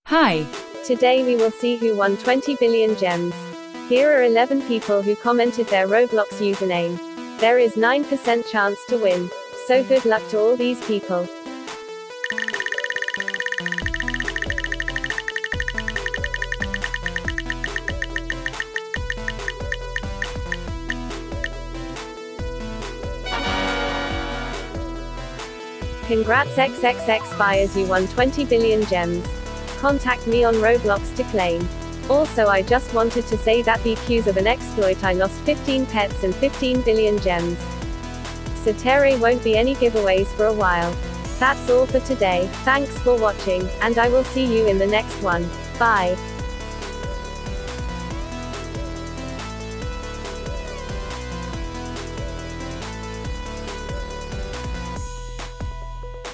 Hi. Today we will see who won 20 billion gems. Here are 11 people who commented their Roblox username. There is 9% chance to win. So good luck to all these people. Congrats XXX buyers, you won 20 billion gems. Contact me on Roblox to claim. Also, I just wanted to say that because of an exploit I lost 15 pets and 15 billion gems. So there won't be any giveaways for a while. That's all for today. Thanks for watching, and I will see you in the next one. Bye.